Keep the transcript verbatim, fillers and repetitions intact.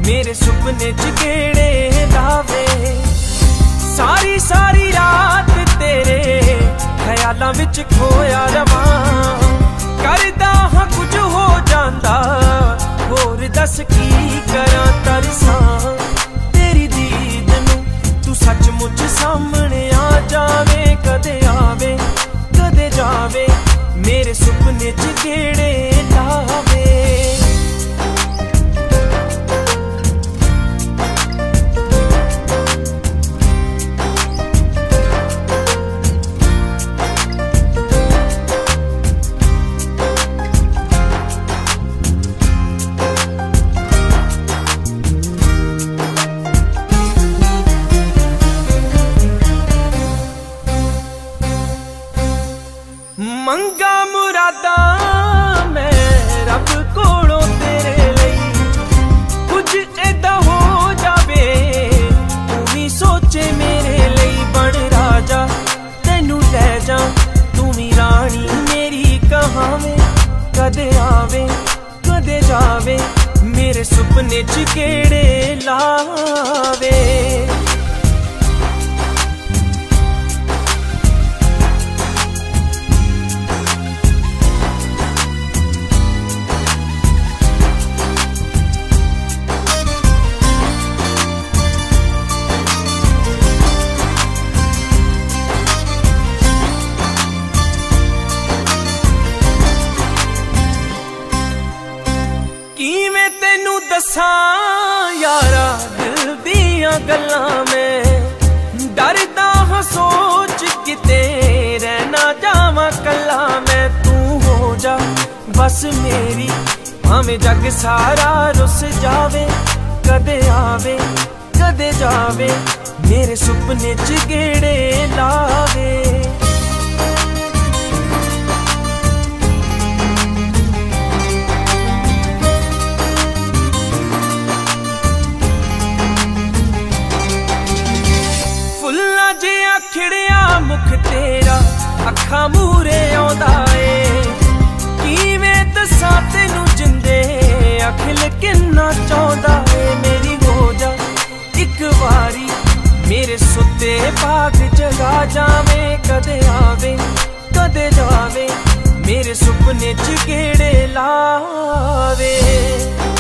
मेरे सुपने च गेड़े लावे। सारी सारी रात तेरे ख्यालां विच खोया रवां, करदा हाँ कुछ हो जांदा, होर दस की करां तरसां। तेरी दीद नूं तू सचमुच सामने आ जावे, कदे आवे कदे जावे, मेरे सुपने च गेड़े लावे। मंगा मुरादा मैं रब कोलों तेरे लई, कुछ ऐदा हो जावे तू भी सोचे मेरे लई। बन राजा तेनू ले जा, तू भी रानी मेरी कहावे, कदे आवे कदे जावे, मेरे सुपने च गेड़े लावे। किवें तेनू दसां यारा दिल दियां गल्लां, मैं डरदा हाँ सोच किते रहना जावां कल्ला मैं। तू हो जा बस मेरी, भावें जग सारा रुस जावे, कदे आवे कदे जावे, मेरे सुपने च गेड़े लावे। खिड़िया मुख तेरा अखा मूरे आउंदा ए, किवें दसां तेनू जिंदे अखिल किन्ना चाहुंदा ए। मेरी हो जा इक वारी, मेरे सुते भाग जगा जावे, कदे आवे कदे जावे, मेरे सुपने च गेड़े लावे।